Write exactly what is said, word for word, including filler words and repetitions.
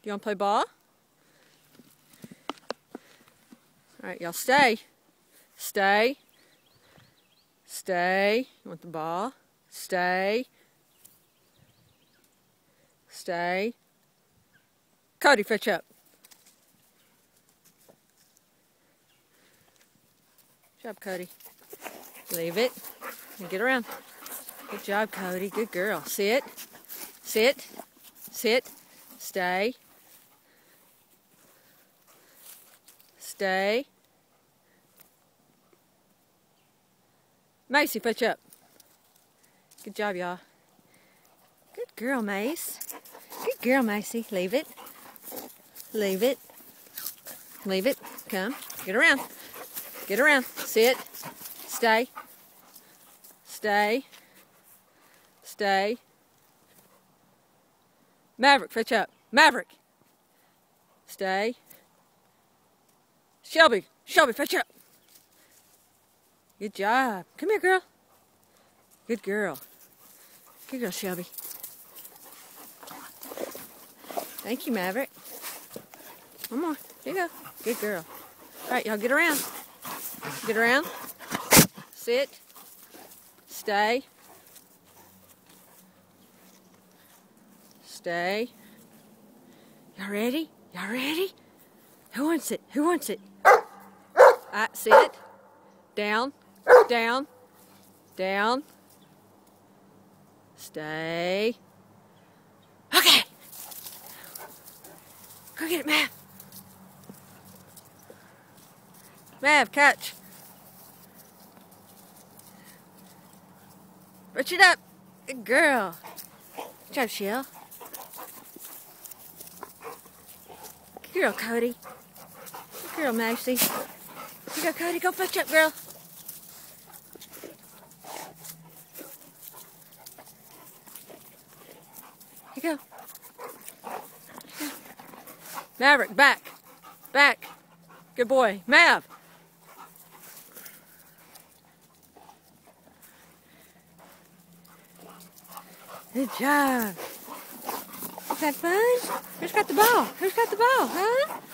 You want to play ball? All right, y'all stay. Stay. Stay. You want the ball? Stay. Stay. Cody, fetch up. Good job, Cody. Leave it. And get around. Good job, Cody. Good girl. Sit. Sit. Sit. Stay. Stay. Macy, fetch up. Good job, y'all. Good girl, Mace. Good girl, Macy. Leave it. Leave it. Leave it. Come. Get around. Get around. Sit. Stay. Stay. Stay. Maverick, fetch up. Maverick. Stay. Shelby. Shelby, fetch up. Good job. Come here, girl. Good girl. Good girl, Shelby. Thank you, Maverick. One more. Here you go. Good girl. All right, y'all get around. Get around. Sit. Stay. Stay. Y'all ready? Y'all ready? Who wants it? Who wants it? All right, sit. Down. Down. Down. Stay. Okay. Go get it, Mav. Mav, catch. Reach it up. Good girl. Good job, Shell. Good girl, Cody. Good girl, Macy. Here you go, Cody. Go fetch up, girl. Here you go. Here you go. Maverick, back. Back. Good boy. Mav. Good job. Is that fun? Who's got the ball? Who's got the ball, huh?